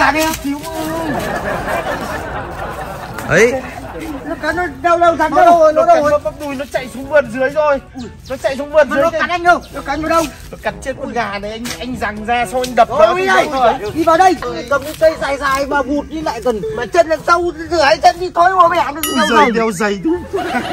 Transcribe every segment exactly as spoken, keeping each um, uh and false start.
ra đi. Ấy. Nó cắn nó đâu đâu cắn đâu đâu rồi, nó nó đâu rồi. bắp đùi nó chạy xuống vườn dưới rồi. Nó chạy xuống vườn dưới. Nó cắn anh đâu? Nó cắn vào đâu? Nó cắn trên con gà này, anh anh giằng ra xong anh đập nó. Ôi đây, đi vào đây. Cầm cái cây dài dài mà vụt đi lại gần. Mà chân là sâu rửa hai chân đi thôi mà mẹ nó đâu giày đeo giày đúng.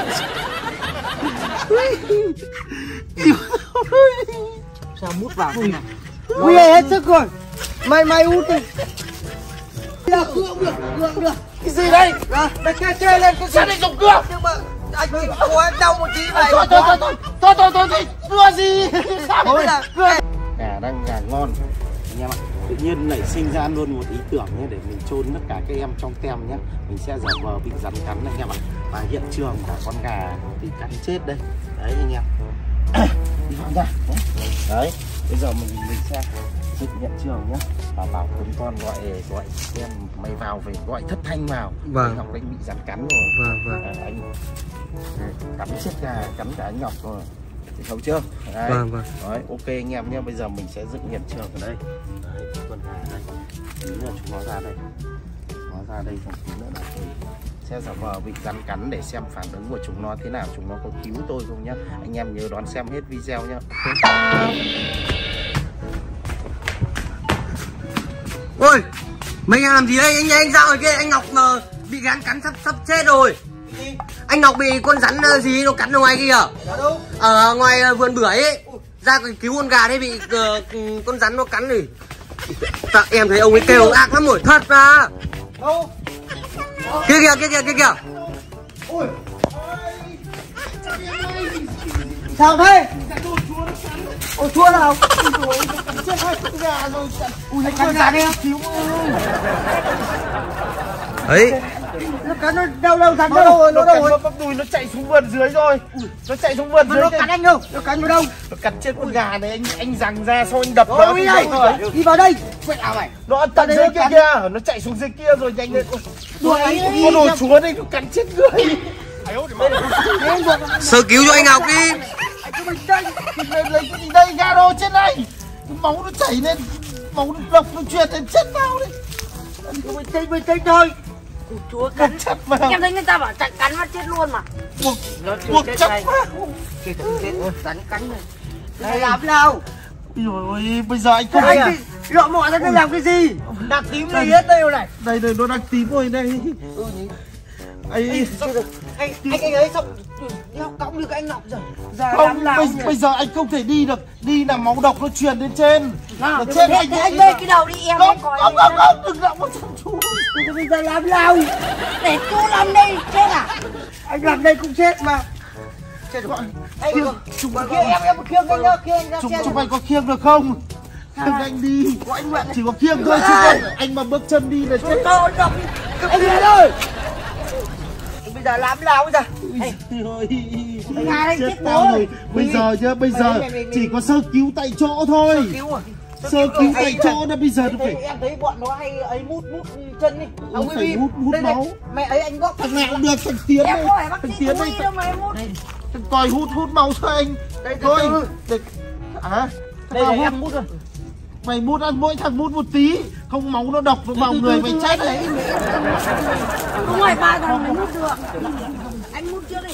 Sao mút vào thế này? Ui hết sức rồi. Mày mày út đi. Được, cương được, cương được. Cái gì đây? Mày kê kê lên cái sao lại dùng cưa? Nhưng mà anh bị cô em đau một tí này. Thôi thôi thôi thôi thôi thôi thôi thôi cưa gì? Sao Thôi là cưa. Gà đang gà ngon anh em ạ. Tự nhiên nảy sinh ra luôn một ý tưởng nhé, để mình chôn tất cả các em trong tem nhé. Mình sẽ giả vờ bị rắn cắn anh em ạ. Và hiện trường cả con gà bị cắn chết đây. Đấy anh em. Đi vào ra. Đấy. Bây giờ mình mình sẽ dựng hiện trường nhé. Và bảo con con gọi gọi em mày vào về gọi Thất Thanh vào. Vâng. Ngọc anh bị rắn cắn rồi. Vâng vâng. À, anh cắn chết gà, cắn cả anh Ngọc rồi. Thì thấu chưa? Đấy. Vâng vâng. Đấy, ok anh em nhé. Bây giờ mình sẽ dựng hiện trường ở đây. Đấy, con gà đây. Tí nữa chúng nó ra đây. Nó ra đây xong tí nữa là tôi sẽ giả vờ bị rắn cắn để xem phản ứng của chúng nó thế nào, chúng nó có cứu tôi không nhá. Anh em nhớ đón xem hết video nhá. Ôi, mấy anh làm gì đây? Anh anh dạo rồi kia, anh Ngọc mà bị rắn cắn sắp sắp chết rồi. Anh Ngọc bị con rắn gì nó cắn ở ngoài kia. Ở ngoài vườn bưởi ấy. Ra cứu con gà đấy bị uh, con rắn nó cắn rồi. Dạ, em thấy ông ấy kêu ác lắm rồi, thật mà. Kia kìa, kia kìa, kia kìa. Sao thế? Ôi chua nào? Chết hai con gà rồi. Ui nó cắn gà đi. Ấy. Nó cắn nó đâu đâu cắn Nó đâu rồi, nó nó đâu cắn rồi. bắp đùi nó chạy xuống vườn dưới rồi. Nó chạy xuống vườn Mà dưới. nó cắn anh đâu? Nó cắn vào đâu? Nó cắn trên con gà này, anh anh giằng ra xong anh đập nó. Ôi đây, đi vào đây. Quẹt ảo mày. Nó ăn tận dưới kia kia, nó chạy xuống dưới kia rồi nhanh lên. Đuổi đi. Con đồ chúa đây nó cắn chết người. Sơ cứu cho anh Ngọc đi. Anh cứ bình tĩnh, lấy lấy cái gì đây, gà đồ trên đây. Máu nó chảy lên, máu nó độc nó truyền đến chết vào đấy. Anh cứ bình tĩnh bình tĩnh thôi. Chúa cắn chặt vào. Em thấy người ta bảo chặt cắn nó chết luôn mà. Buộc buộc chặt vào. Chết chết cắn cắn này. Này làm nào? Ôi bây giờ anh không anh anh lọ mọ ra đây làm cái gì? Đặc tím này hết đây rồi này. Đây đây nó đang tím rồi đây. Ừ ấy anh anh anh ấy xong đi học cõng như cái anh Ngọc rồi. Giờ không bây, bây giờ anh không thể đi được, đi là máu độc nó truyền lên trên. Nào, là trên anh anh lên cái đầu đi em. Không không không không đừng động vào chân chú. Bây giờ làm nào? Để chú làm đây chết à? Anh làm đây cũng chết mà. Chết rồi. Anh chúng kia em em khiêng anh nhá, khiêng ra xe. Chúng mày có khiêng được không? Khiêng anh đi. Anh Nguyện chỉ có khiêng thôi chứ không. Anh mà bước chân đi là chết. Tôi đọc. Anh Nguyện ơi. Bây giờ làm nào bây giờ? Chết tao rồi. Bây giờ nhá, bây giờ chỉ có sơ cứu tại chỗ thôi. Sơ cứu tại chỗ đó, bây giờ nó phải. Em thấy bọn nó hay ấy mút mút chân đi. Nó phải hút hút máu. Mẹ ấy anh góp thằng nào cũng được, thằng Tiến đây. Thằng Tiến đây. Thằng Còi hút hút máu cho anh. Thôi. À? Đây là em mút rồi. Mày mút ăn, mỗi thằng mút một tí, không máu nó độc vào người mày chết đấy. Đúng rồi, ba thằng mày mút được. Anh mút trước đi.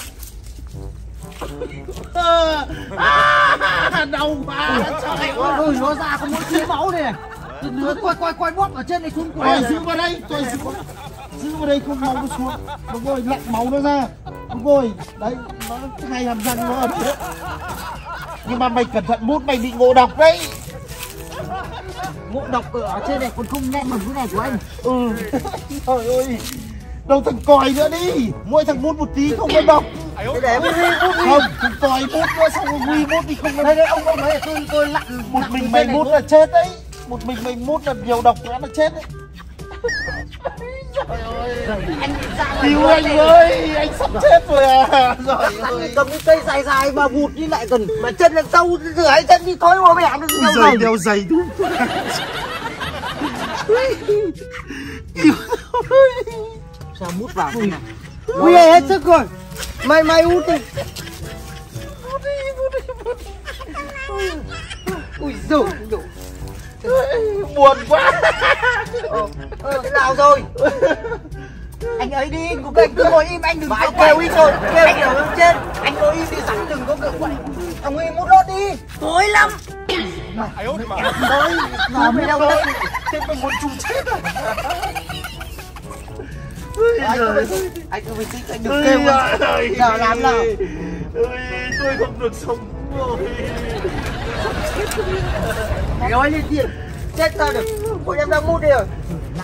À, đau quá. Trời ơi, nó ra có mỗi tí máu này này. Nữa quay quay quay bóp ở trên này xuống quay. Giữ vào đây, tôi giữ vào, giữ vào đây không máu nó xuống. Đúng rồi, lặn máu nó ra. Đúng rồi, đấy, nó hai hàm răng nó ở đấy. Nhưng mà mày cẩn thận mút, mày bị ngộ độc đấy. Ngộ độc ở trên này còn không nét bằng cái này của anh. Ừ. Trời ơi. Đâu thằng Còi nữa đi. Mỗi thằng mút một tí không có độc. Để để mút đi, mút đi. Không, thằng Còi mút nữa xong rồi Huy mút thì không có. Đây đây ông ông nói là tôi tôi lặn một mình mày mút là chết đấy. Một mình mày mút là nhiều độc nữa là chết đấy. Trời ơi. Anh ra cứu anh ơi, anh sắp chết rồi à. Rồi ơi. Cầm cái cây dài dài mà vụt đi lại gần. Mà chân là sâu rửa hai chân đi thôi mà mẹ nó đâu rồi. Giày đeo giày đúng. Sao mút vào thế này? Ui hết sức rồi. Mày mày út đi. Út đi, út đi, út đi. Ui dồi, Buồn quá. Ờ, ờ, thế nào rồi? Anh ấy đi, cũng anh cứ ngồi im, anh đừng có kêu ít rồi, kêu kiểu lên trên. Anh ngồi im đi, rắn đừng có kiểu vậy. Ông im một lót đi. Tối lắm. Tối, nó mới đâu đây. Thế mà muốn chung chết à? Anh cứ bình tĩnh, anh cứ bình tĩnh, anh đừng kêu. Nào làm nào. Tôi không được sống rồi. Nói lên tiền, chết sao được. Bọn em đang mút đi rồi.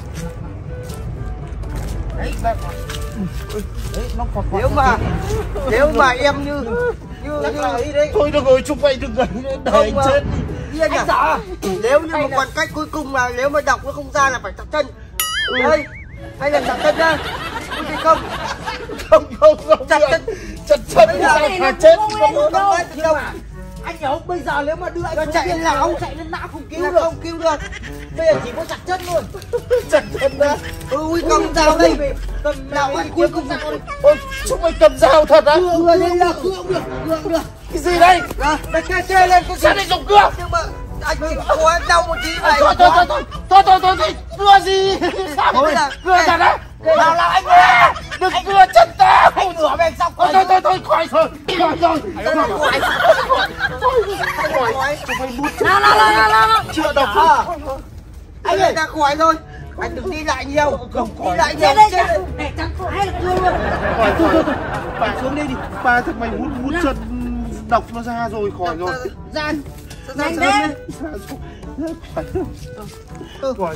Đấy, đấy, nó phọt phọt. Nếu mà, nếu mà em như, như, như ấy đấy. Thôi được rồi, chúc mày đừng ấy, để anh chết đi. Anh sợ. Nếu như một còn cách cuối cùng là nếu mà đọc nó không ra là phải chặt chân. Đây, hay là chặt chân ra. Không thì không. Không, không, không. Chặt chân. Chặt chân thì sao phải chết. Không đâu. Đâu. Anh hiểu bây giờ nếu mà đưa anh xuống chạy lên não, chạy lên não không cứu được, không cứu được. Bây giờ chỉ có chặt chân luôn. Chặt chân ra. Ui cầm dao đây, cầm dao anh cuối cùng. Ôi, chúng mày cầm dao thật á? Cưa lên là cưa cũng được, cưa cũng được. Cái gì đây? Đây kê kê lên cái gì? Sao lại dùng cưa? Nhưng mà anh chỉ có anh đau một tí này. Thôi thôi thôi thôi thôi thôi thôi thôi cưa gì? Sao Thôi là cưa thật á? nào là anh ơi, đừng cưa chân tao. anh nửa bên xong thôi thôi thôi thôi khỏi rồi khỏi rồi. Nào nào nào nào nào. Chưa đọc anh ơi ra khỏi rồi. Anh đừng đi lại nhiều, không đi lại nhiều chết đấy. Để trắng khỏi là cưa luôn. Khỏi rồi. Bà xuống đi đi. Bà thật mày hút hút chân độc nó ra rồi khỏi rồi. Ra. Nhanh lên. Khỏi.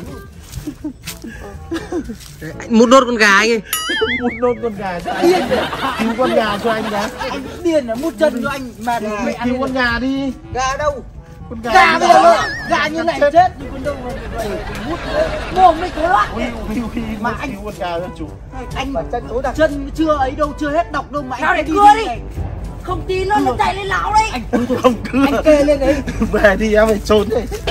Mút đốt con gà anh ơi. Mút đốt con gà cho anh. Cứu con gà cho anh đã. Anh điên là mút chân cho anh mà để mẹ cứu con gà đi. Gà đâu? Con gà, gà bây giờ gà như này chết thì con đâu mà mút mồm mới có loạn. Mà anh cứu con gà cho chủ. Anh mà chân tối đặt chân chưa ấy đâu, chưa hết độc đâu mà anh để cưa đi. Không tin nó nó chạy lên lão đấy. Anh không cưa. Anh kê lên đấy. Về đi em phải trốn đi.